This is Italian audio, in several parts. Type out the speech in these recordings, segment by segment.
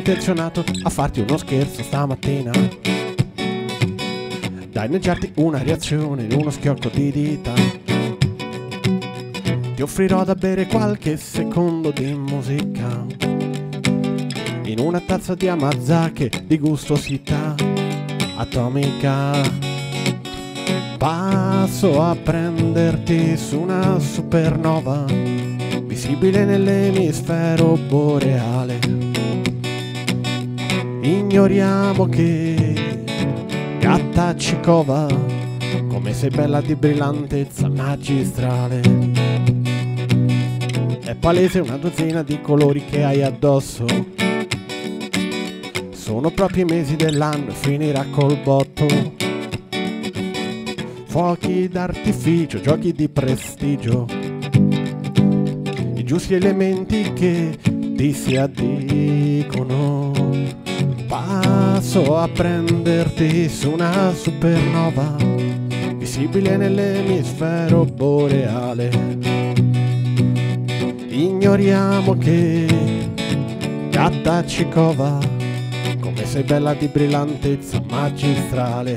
intenzionato a farti uno scherzo stamattina. Danneggiarti una reazione in uno schiocco di dita. Ti offrirò da bere qualche secondo di musica in una tazza di Amazake di gustosità atomica. Passo a prenderti su una supernova visibile nell'emisfero boreale. Ignoriamo che gatta ci cova, come sei bella di brillantezza magistrale. È palese una dozzina di colori che hai addosso. Sono proprio i mesi dell'anno e finirà col botto. Fuochi d'artificio, giochi di prestigio, i giusti elementi che ti si addicono. Passo a prenderti su una supernova visibile nell'emisfero boreale. Ignoriamo che gatta ci cova, come sei bella di brillantezza magistrale.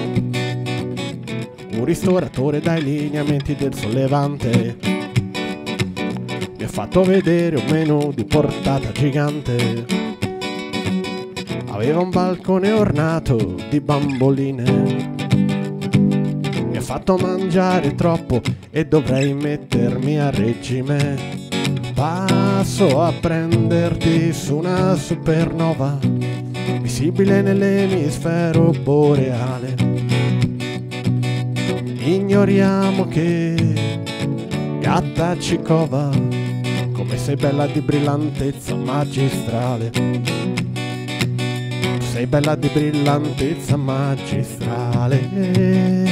Un ristoratore dai lineamenti del Sollevante mi ha fatto vedere un menù di portata gigante. Aveva un balcone ornato di bamboline. Mi ha fatto mangiare troppo e dovrei mettermi a regime. Passo a prenderti su una supernova visibile nell'emisfero boreale. Ignoriamo che gatta ci cova, come sei bella di brillantezza magistrale. Sei bella di brillantezza magistrale.